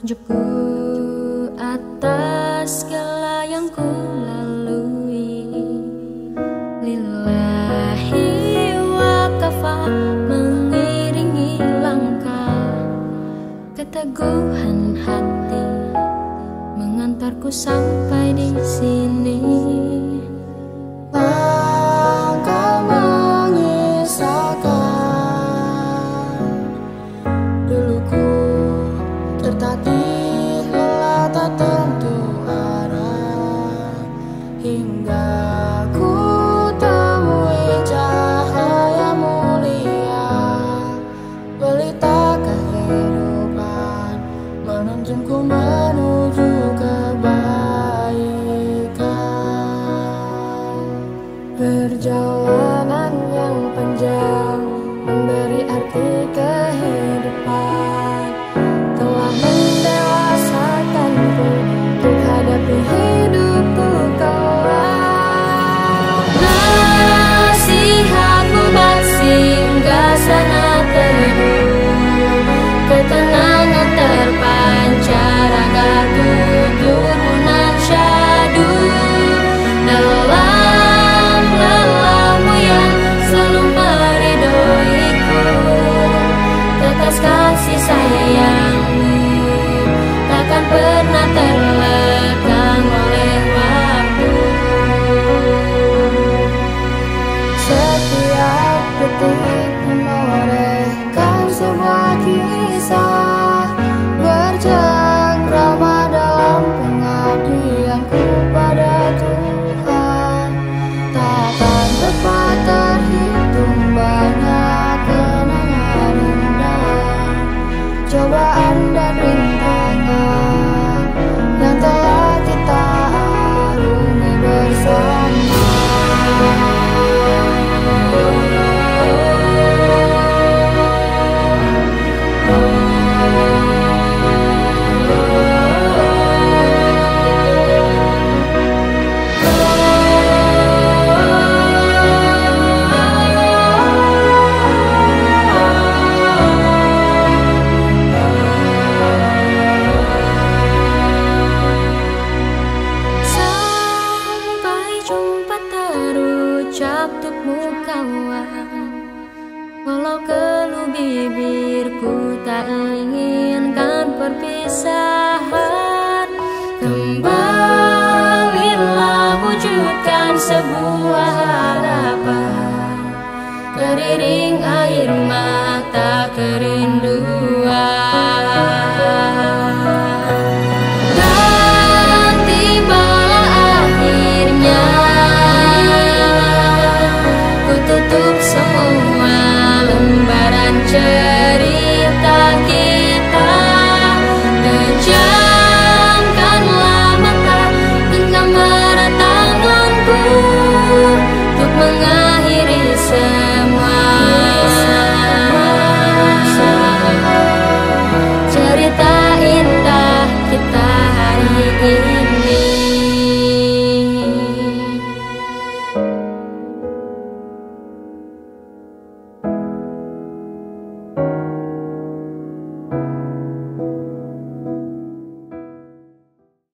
Unjukku atas segala yang ku lalui, lillahi waqafa mengiringi langkah, keteguhan hati mengantarku sampai di sini. Langkah mengisahkan, dulu ku tertatih lelah tak tentu arah, hingga ku temui cahaya mulia, pelita kehidupan menuntunku menuju kebaikan. Perjalanan yang panjang memberi arti kehidupan, telah mendewasakanku untuk hadapi hidupku kelak. Nasihatmu bak singgah sana teduh, ketenangan terpancar agar tuturmunan syadu. Dalam lelahmu yang selalu meridoiku, tetes kasih sayangmu takkan pernah terlekang oleh waktu. Setiap detik menorehkan sebuah kisah, bercengkrama dalam pengabdianku pada Tuhan. Takkan dapat terhitung banyak kenangan indah, cobaan dan rintangan yang telah kita arungi bersama. Sampai jumpa terucap untukmu kawan, walau keluh bibirku tak inginkan perpisahan. Kembalilah wujudkan sebuah harapan, teriring air mata kerinduan. Dan tibalah akhirnya, ku tutup semua lembaran cerita kita. Pejamkanlah mata, genggam erat tanganku untuk mengakhiri semua cerita indah kita hari ini.